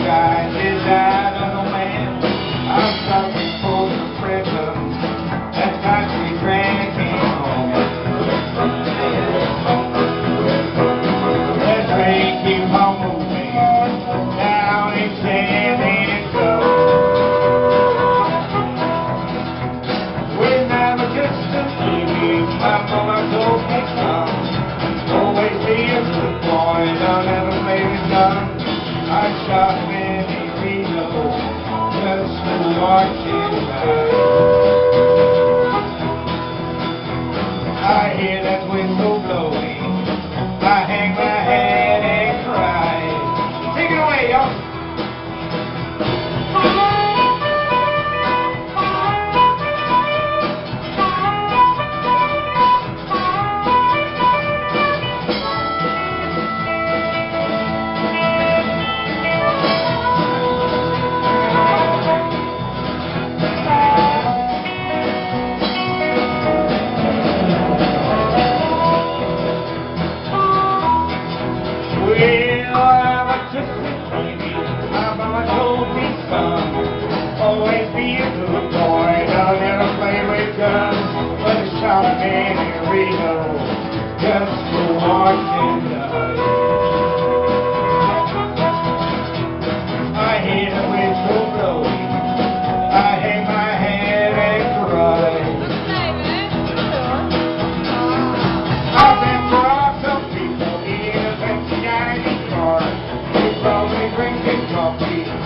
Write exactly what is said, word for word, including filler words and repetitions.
guys is I don't know, man. I'm sorry for the presents that's got me drinking home. The train keeps on moving down each standing go. When I was just a baby, my mama told me, son, always be a good boy, don't ever make it done. I shot many people just for watching by. I hear that whistle blowing, I hang my head and cry. Take it away, y'all. Well, I'm a just a baby, my mama told me, son, always be a good boy, don't ever play with guns, but a shot of man in Reno, just for watching die. I hear the whistle blowing, I hang my head and cry. I've been brought some people here that probably drinking coffee.